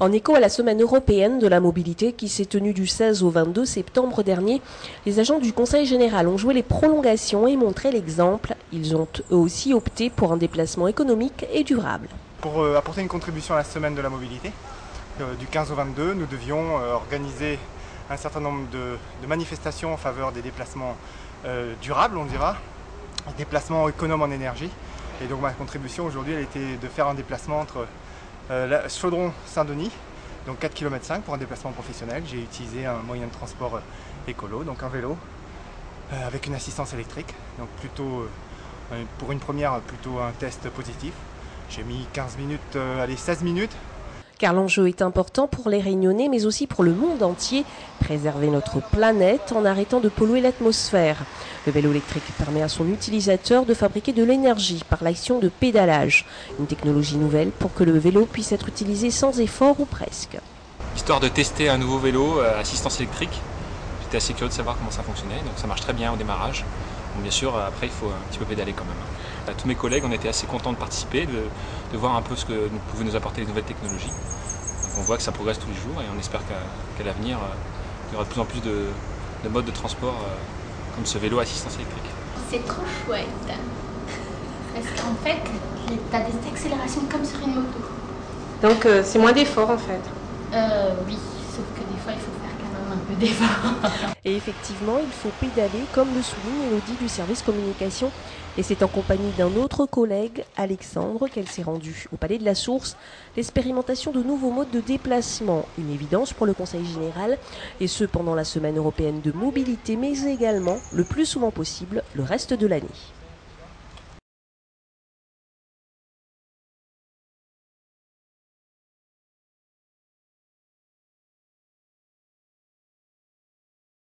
En écho à la semaine européenne de la mobilité qui s'est tenue du 16 au 22 septembre dernier, les agents du Conseil général ont joué les prolongations et montré l'exemple. Ils ont eux aussi opté pour un déplacement économique et durable. Pour apporter une contribution à la semaine de la mobilité, du 15 au 22, nous devions organiser un certain nombre de manifestations en faveur des déplacements durables, on dira, déplacements économes en énergie. Et donc ma contribution aujourd'hui, elle était de faire un déplacement entre Chaudron-Saint-Denis, donc 4,5 km pour un déplacement professionnel. J'ai utilisé un moyen de transport écolo, donc un vélo, avec une assistance électrique. Donc plutôt, pour une première, plutôt un test positif. J'ai mis 15 minutes, 16 minutes. Car l'enjeu est important pour les Réunionnais, mais aussi pour le monde entier. Préserver notre planète en arrêtant de polluer l'atmosphère. Le vélo électrique permet à son utilisateur de fabriquer de l'énergie par l'action de pédalage. Une technologie nouvelle pour que le vélo puisse être utilisé sans effort ou presque. Histoire de tester un nouveau vélo à assistance électrique. J'étais assez curieux de savoir comment ça fonctionnait, donc ça marche très bien au démarrage. Donc bien sûr, après il faut un petit peu pédaler quand même. Tous mes collègues, on était assez contents de participer, de voir un peu ce que pouvaient nous apporter les nouvelles technologies. Donc on voit que ça progresse tous les jours et on espère qu'à l'avenir, il y aura de plus en plus de modes de transport comme ce vélo à assistance électrique. C'est trop chouette, parce qu'en fait, tu as des accélérations comme sur une moto. Donc c'est moins d'efforts en fait. Oui, sauf que des fois il faut faire quand même un peu d'efforts. Et effectivement, il faut pédaler, comme le souligne Elodie du service communication. Et c'est en compagnie d'un autre collègue, Alexandre, qu'elle s'est rendue au Palais de la Source. L'expérimentation de nouveaux modes de déplacement, une évidence pour le Conseil général, et ce pendant la semaine européenne de mobilité, mais également, le plus souvent possible, le reste de l'année.